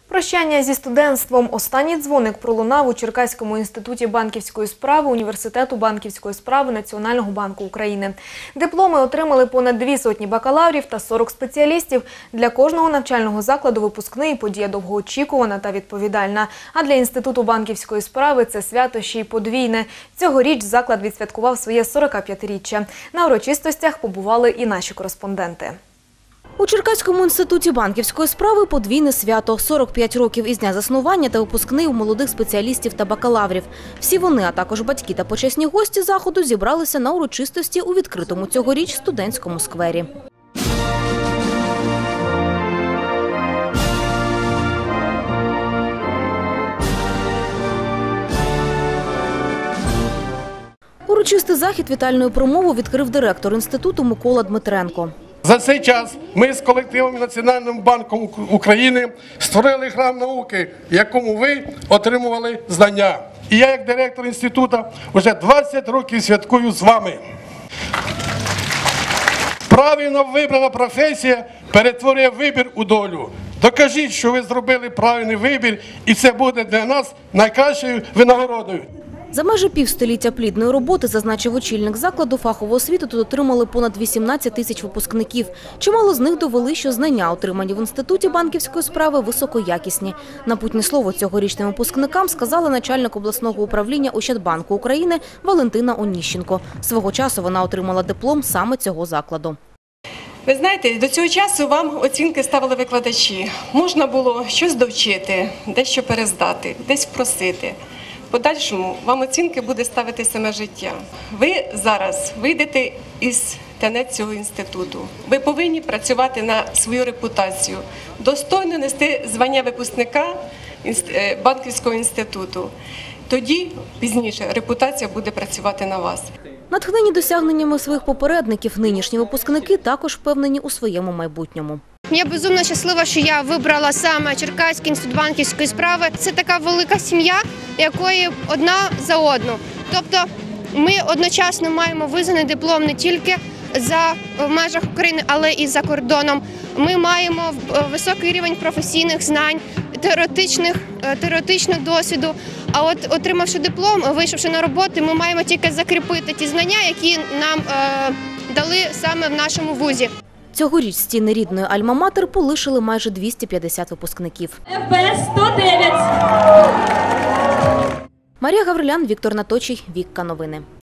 Прощання зі студентством. Останній дзвоник пролунав у Черкаському інституті банківської справи Університету банківської справи Національного банку України. Дипломи отримали понад 200 бакалаврів та 40 спеціалістів. Для кожного навчального закладу випускний – подія довгоочікувана та відповідальна. А для Інституту банківської справи це свято ще й подвійне. Цьогоріч заклад відсвяткував своє 45-річчя. На урочистостях побували і наші кореспонденти. У Черкаському інституті банківської справи подвійне свято – 45 років із дня заснування та випускний у молодих спеціалістів та бакалаврів. Всі вони, а також батьки та почесні гості заходу зібралися на урочистості у відкритому цьогоріч студентському сквері. Урочистий захід вітальною промовою відкрив директор інституту Микола Дмитренко. За цей час ми з колективом Національним банком України створили храм науки, в якому ви отримували знання. І я, як директор інституту, вже 20 років святкую з вами. Правильно вибрана професія перетворює вибір у долю. Докажіть, що ви зробили правильний вибір, і це буде для нас найкращою винагородою. За майже півстоліття плідної роботи, зазначив очільник закладу, фахову освіту тут отримали понад 18 тисяч випускників. Чимало з них довели, що знання, отримані в Інституті банківської справи, високоякісні. Напутнє слово цьогорічним випускникам сказала начальник обласного управління Ощадбанку України Валентина Оніщенко. Свого часу вона отримала диплом саме цього закладу. Ви знаєте, до цього часу вам оцінки ставили викладачі. Можна було щось довчити, дещо перездати, десь просити. В подальшому вам оцінки буде ставити саме життя. Ви зараз вийдете із тенет цього інституту. Ви повинні працювати на свою репутацію, достойно нести звання випускника банківського інституту. Тоді, пізніше, репутація буде працювати на вас. Натхнені досягненнями своїх попередників, нинішні випускники також впевнені у своєму майбутньому. Я безумно щаслива, що я вибрала саме Черкаський інститут банківської справи. Це така велика сім'я, якої одна за одну. Тобто ми одночасно маємо визнаний диплом не тільки в межах України, але і за кордоном. Ми маємо високий рівень професійних знань, теоретичного досвіду. А от отримавши диплом, вийшовши на роботу, ми маємо тільки закріпити ті знання, які нам дали саме в нашому вузі. Цьогоріч стіни рідної Альма-Матер полишили майже 250 випускників. ФБ-109. Марія Гаврилян, Віктор Наточий, Вікка Новини.